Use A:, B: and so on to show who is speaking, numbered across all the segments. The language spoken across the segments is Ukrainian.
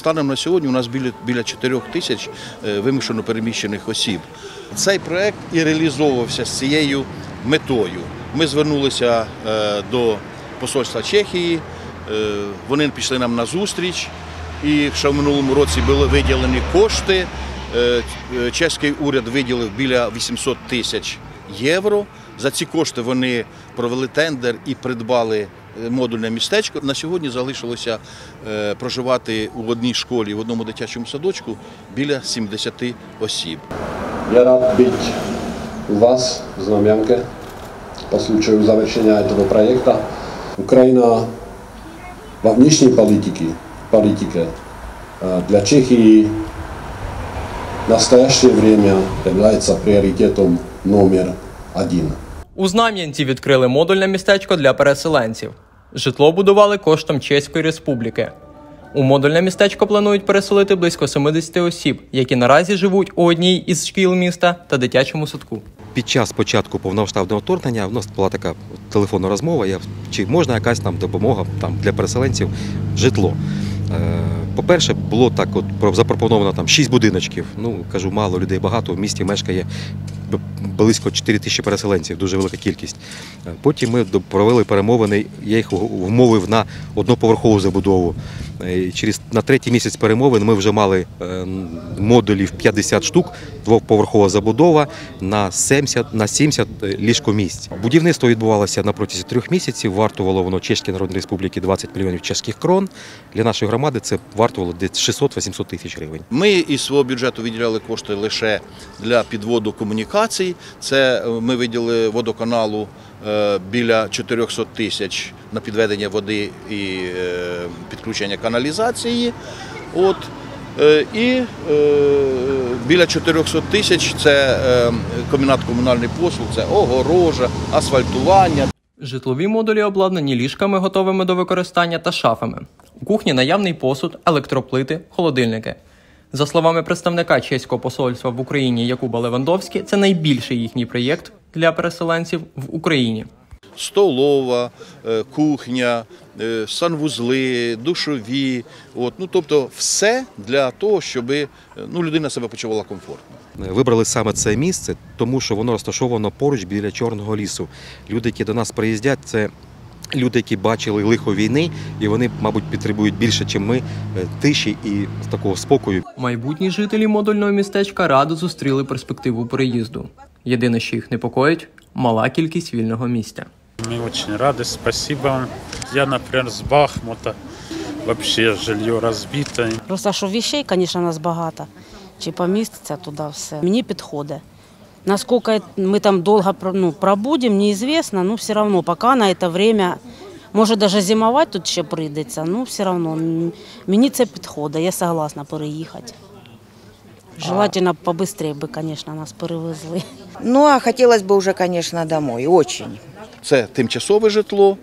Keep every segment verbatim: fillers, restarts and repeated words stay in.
A: станом на сьогодні у нас біля, біля чотирьох тисяч вимушено переміщених осіб. Цей проєкт і реалізовувався з цією метою. Ми звернулися до посольства Чехії, вони пішли нам на зустріч, і ще в минулому році були виділені кошти. Чеський уряд виділив біля вісімсот тисяч євро. За ці кошти вони провели тендер і придбали модульне містечко. На сьогодні залишилося проживати у одній школі, в одному дитячому садочку біля сімдесяти осіб.
B: Я рад бути у вас, в Знам'янці, по случаю завершення цього проєкту. Україна во внешней политике, политике для Чехии в настоящее время является приоритетом номер один.
C: У Знам'янці відкрили модульне містечко для переселенців. Житло будували коштом Чеської Республіки. У модульне містечко планують переселити близько семидесяти осіб, які наразі живуть у одній із шкіл міста та дитячому садку.
D: Під час початку повномасштабного вторгнення в нас була така телефонна розмова, чи можна якась там допомога там, для переселенців житло. По-перше, було так от запропоновано там шість будиночків. Ну, кажу, мало людей багато, в місті мешкає близько чотири тисячі переселенців, дуже велика кількість. Потім ми провели перемовини, я їх вмовив на одноповерхову забудову. Через, на третій місяць перемовин ми вже мали модулів п'ятдесят штук, двоповерхова забудова на сімдесят, на сімдесят ліжкомісць. Будівництво відбувалося на протязі трьох місяців, вартувало воно Чеській Народній Республіці двадцять мільйонів чеських крон. Для нашої громади це вартувало десь шістсот-вісімсот тисяч гривень.
A: Ми із свого бюджету виділяли кошти лише для підводу комунікацій. Це ми виділили водоканалу біля чотирьохсот тисяч на підведення води і підключення каналізації. От. І біля чотирьохсот тисяч – це комбінат комунальних послуг, це огорожа, асфальтування.
C: Житлові модулі обладнані ліжками, готовими до використання, та шафами. У кухні наявний посуд, електроплити, холодильники. За словами представника чеського посольства в Україні Якуба Левандовські, це найбільший їхній проєкт для переселенців в Україні.
A: Столова, кухня, санвузли, душові, от, ну, тобто все для того, щоб ну, людина себе почувала комфортно.
D: Вибрали саме це місце, тому що воно розташовано поруч біля Чорного лісу. Люди, які до нас приїздять, це люди, які бачили лихо війни, і вони, мабуть, потребують більше, ніж ми, тиші і такого спокою.
C: Майбутні жителі модульного містечка радо зустріли перспективу переїзду. Єдине, що їх непокоїть – мала кількість вільного місця.
E: Мы очень рады, спасибо вам. Я, например, с Бахмута, вообще жилье разбито.
F: Просто що вещей, звісно, у нас багато. Чи поміститься туди все. Мені підходить. Наскільки ми там довго ну, пробудемо, неізвісно, але все одно, поки на це время, може навіть зимувати тут ще прийдеться, але все одно мені це підходить, я согласна переїхати. Желательно побыстрее бы, конечно, нас перевезли.
G: Ну, а хотелось бы уже, конечно, домой, очень.
A: Це тимчасове житло.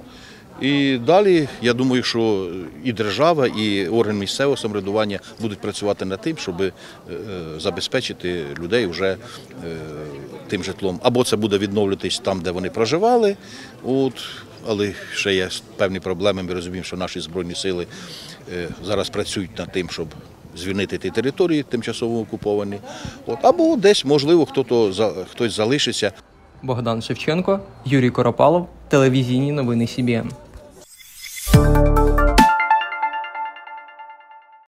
A: І далі, я думаю, що і держава, і органи місцевого самоврядування будуть працювати над тим, щоб забезпечити людей вже тим житлом. Або це буде відновлюватись там, де вони проживали, от, але ще є певні проблеми. Ми розуміємо, що наші Збройні сили зараз працюють над тим, щоб звільнити ті території тимчасово окуповані. От, або десь, можливо, хтось, хтось залишиться.
C: Богдан Шевченко, Юрій Коропалов, телевізійні новини Сі Бі Ен.